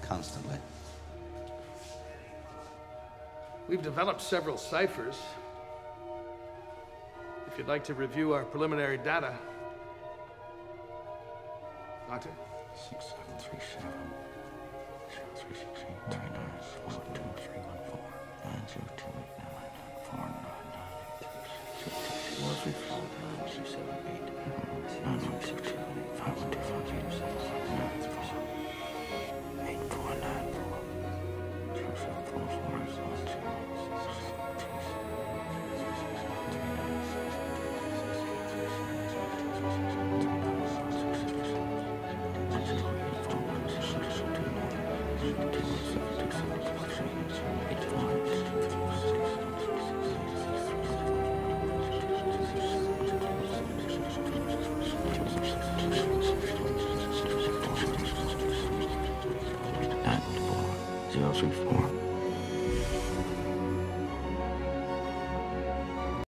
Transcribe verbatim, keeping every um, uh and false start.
constantly. We've developed several ciphers. If you'd like to review our preliminary data. Doctor? Six seven three seven zero three six eight three nine one two three one four nine zero two eight nine nine four nine nine eight three six one three four nine six seven eight nine one six seven eight five one two five zero seven five nine four eight four nine four zero seven four four one zero six seven three zero three four